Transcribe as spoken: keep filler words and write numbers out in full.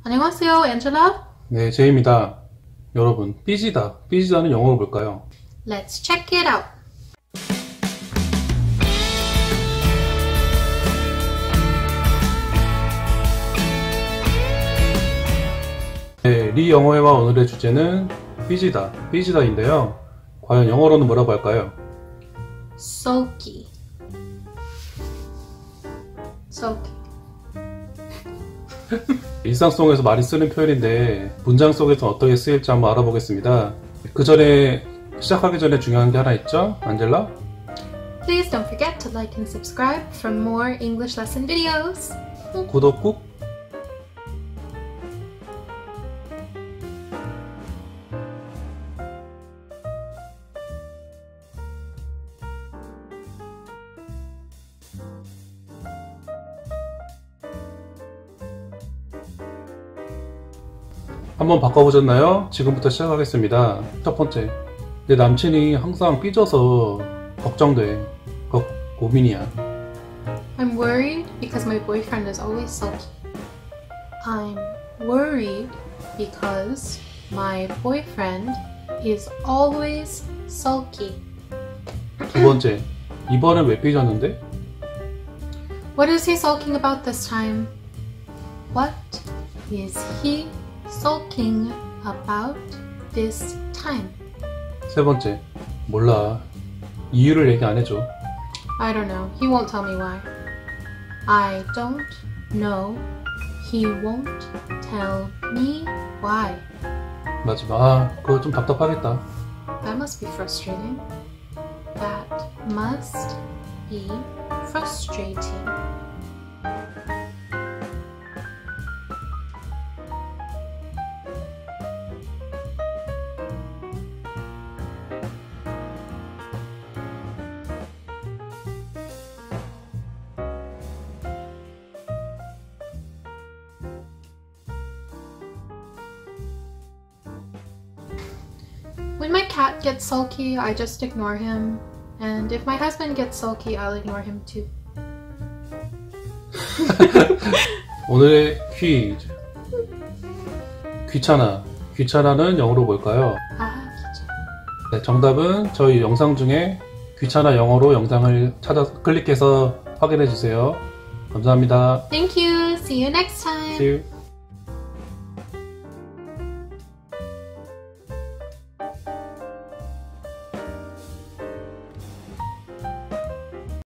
안녕하세요, 엔젤라. 네, 제이입니다. 여러분, 삐지다. 삐지다는 영어로 뭘까요? Let's check it out. 네, 리 영어회화 오늘의 주제는 삐지다, 삐지다인데요. 과연 영어로는 뭐라고 할까요? sulky. sulky. 일상 속에서 많이 쓰는 표현인데 문장 속에서 어떻게 쓰일지 한번 알아보겠습니다. 그 전에 시작하기 전에 중요한 게 하나 있죠? 안젤라? Please don't forget to like and subscribe for more English lesson videos. 구독 꾹! 한번 바꿔보셨나요? 지금부터 시작하겠습니다. 첫 번째, 내 남친이 항상 삐져서 걱정돼. 걱, 고민이야. I'm worried because my boyfriend is always sulky. I'm worried because my boyfriend is always sulky. 두 번째, 이번엔 왜 삐졌는데? What is he sulking about this time? What is he sulking about this time? 세 번째, 몰라. 이유를 얘기 안 해줘. I don't know. He won't tell me why. I don't know. He won't tell me why. 마지막, 아, 그거 좀 답답하겠다. That must be frustrating. That must be frustrating. When my cat gets sulky, I just ignore him. And if my husband gets sulky, I'll ignore him too. 오늘의 퀴즈. 귀찮아. 귀찮아는 영어로 뭘까요? 아, 귀찮아. 네, 정답은 저희 영상 중에 귀찮아 영어로 영상을 찾아 클릭해서 확인해 주세요. 감사합니다. Thank you. See you next time. See you.